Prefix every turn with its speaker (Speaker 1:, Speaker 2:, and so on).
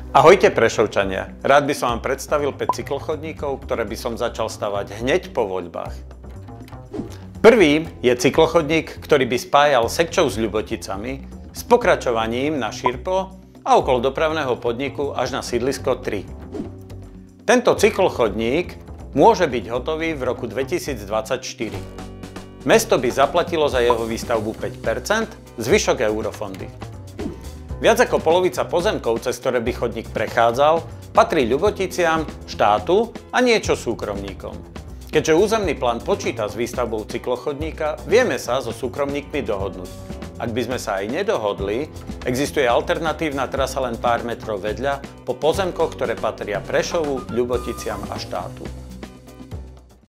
Speaker 1: Ahojte Prešovčania, rád by som vám predstavil 5 cyklochodníkov, ktoré by som začal stavať hneď po voľbách. Prvý je cyklochodník, ktorý by spájal Sekčov s Ľuboticami s pokračovaním na Širpo a okolo dopravného podniku až na sídlisko 3. Tento cyklochodník môže byť hotový v roku 2024. Mesto by zaplatilo za jeho výstavbu 5%, zvyšok eurofondy. Viac ako polovica pozemkov, cez ktoré by chodník prechádzal, patrí Ľuboticiam, štátu a niečo súkromníkom. Keďže územný plán počíta s výstavbou cyklochodníka, vieme sa so súkromníkmi dohodnúť. Ak by sme sa aj nedohodli, existuje alternatívna trasa len pár metrov vedľa po pozemkoch, ktoré patria Prešovu, Ľuboticiam a štátu.